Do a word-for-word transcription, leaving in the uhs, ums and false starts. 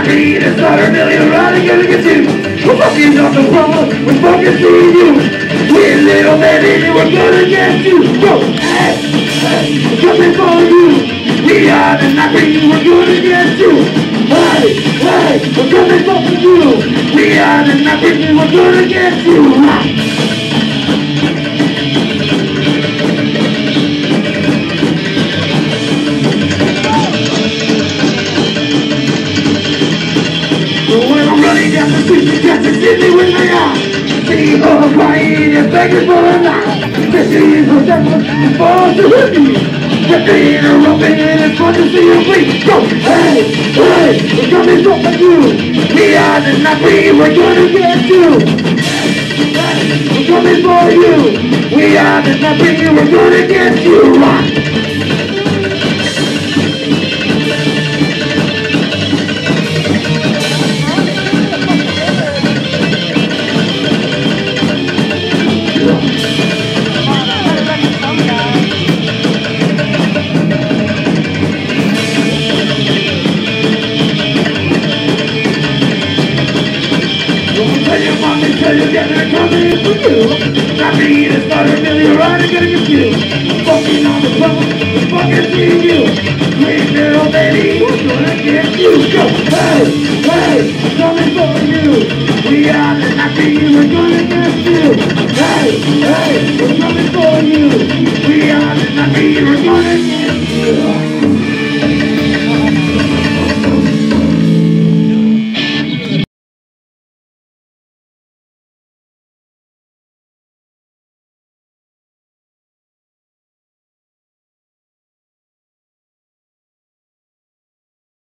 knocking and starter million riding gonna get you. We're fucking off the wall, we're fucking seeing you. Sweet little baby, we're gonna get you. Go, hey, hey, we're coming for you. We are the knocking, we're gonna get you. Hey, hey, we're coming for you. We are the knocking, we're gonna get you. Down the street, you got to see me with my eyes. See her crying and begging for a life. Fifteen her devil falls to hit me. Fifteen her roping and it's fun to see her bleed. Go, hey, hey, we're coming for you. We are the Nazi, we're gonna get you. Hey, we're coming for you. We are the Nazi, we're gonna get you. Rock. Tell you that they're coming for you. Not me, the starter, Billy, right, I'm gonna get you. Fucking on the phone, fucking seeing you. Sweet little baby, we're gonna get you. Go, hey, hey, we're coming for you. We are the Nazi, we're gonna get you. Hey, hey, we're coming for you. We are the Nazi, we're gonna get you.